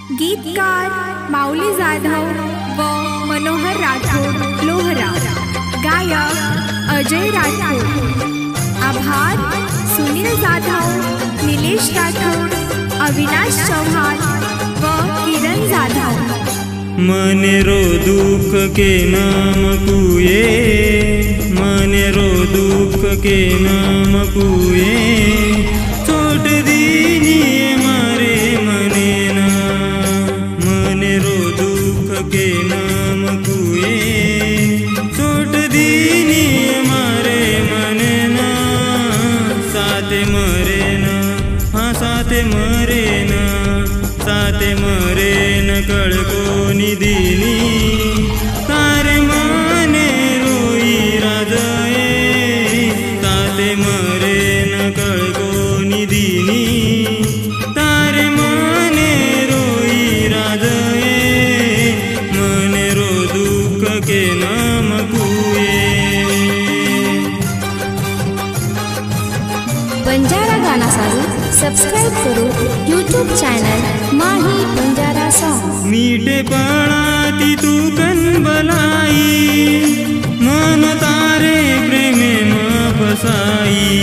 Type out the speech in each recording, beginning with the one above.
गीतकार माऊली जाधव व मनोहर राठोड लोहरा, गायक अजय राठोड, आभार सुनील जाधव, निलेश राठोड, अविनाश चौहान व किरण जाधव। मने रो दुख के नाम कुए, मने रो दुख के नाम कुए, छोट दीनी मारे मने ना, मने रो दुख के नाम कुए, छोट दीनी मारे मने ना, साथे मरे ना, हाँ साथे मरे ना, साथे मरे न कळको निदिनी, तारे माने रोई राजए, साथे मरे न कळको निदिनी, तारे माने रोई राजए, मने रो दुख के नाम कुए। बंजारा गाना सारू सब्सक्राइब करो YouTube channel Mahi Banjara song. मीठे पणाती तू कन बलाई, मन तारे प्रेमे में फसाई,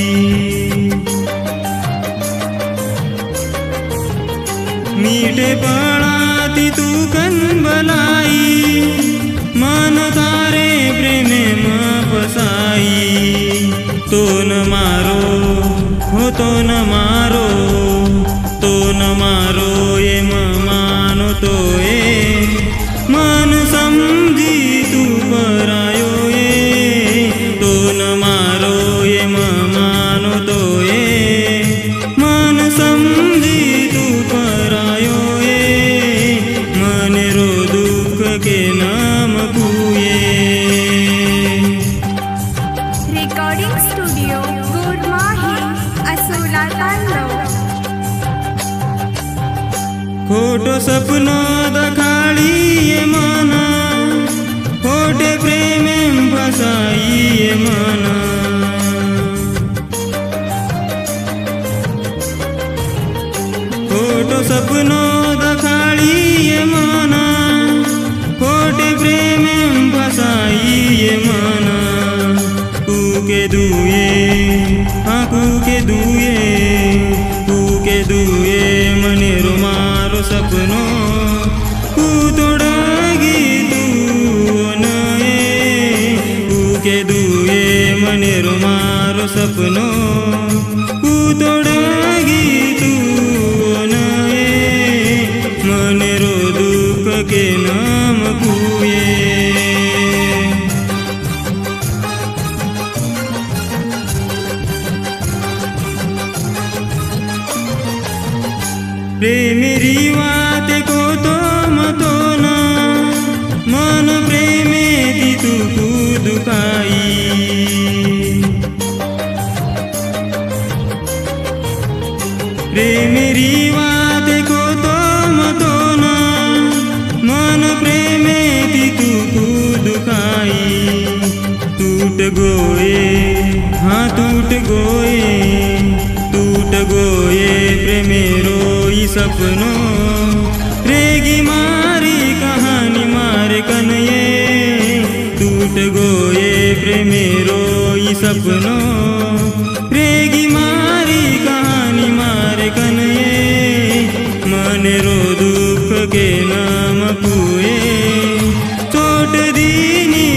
मीठे पणाती तू कन बलाई, मन तारे प्रेमे में फसाई, तो न मारो हो तो न मारो, तो न मारो ये मानो तो ये, मन समझी तू परायो ये, तो न मारो ये मानो तो ये, मन समझी तू परायो ये, मन रो दुख के नाम कुए। रिकॉर्डिंग स्टूडियो गुरमाही असोला तांडव। खोटो सपनो दखाड़ी ये माना, खोटे प्रेमे फसाई ये माना, खोटो सपनो दखाड़ी ये माना, खोटे प्रेमे फसाई ये माना, कूके दुए हाँ कूके दुए, कूके दुए मने रुमारो सपनो, कू तोड़ागी तू नए, कूके दुए मने रुमारो सपनो, कू तोड़ागी तू नए, मने रो दुख के नाम कुए। प्रेमेरी वात को तो मतो ना, मन प्रेमे ती तू दुखाई, प्रेमेरी वात को तो मतो ना, मन प्रेमे ती तू दुखाई, टूट गोए हाँ टूट गोए, टूट गोए प्रेमेरो सपनो, रेगी मारी कहानी मारे कन्ये, टूट गोए प्रेमेरो सपनो, रेगी मारी कहानी मारे कन्ये, मने रो दुख के नाम कुए, छोट दीनी